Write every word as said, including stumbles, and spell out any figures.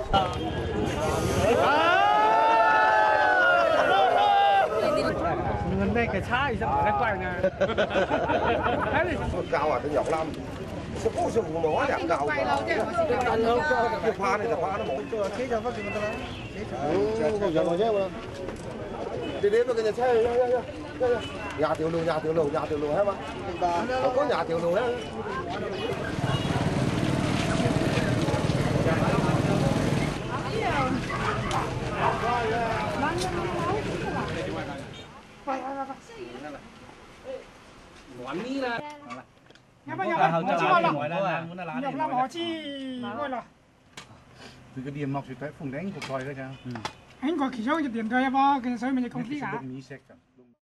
Mình đây cái chai sao mà nó quay nè. Cao à, tôi nhọc lắm. Sao có sự của nó đẹp cao. Ăn lâu cho cái pha này là pha nó một. Chế cho phát triển ta. Ừ, không rồi chứ mà. Đi đến cái nhà xe nhà tiểu lầu, nhà tiểu lầu, nhà tiểu lầu hết mà. Không có nhà tiểu lầu hết. Quán mi là. Nhà bao nhiêu? Họ chi bao Gọi là muốn là lá. Nhập làm họ chi gọi là. Từ cái điểm mọc thì tới phùng đánh của coi đó cha. Anh có khí cho tiền thuê bao cái sới mình công ty cả.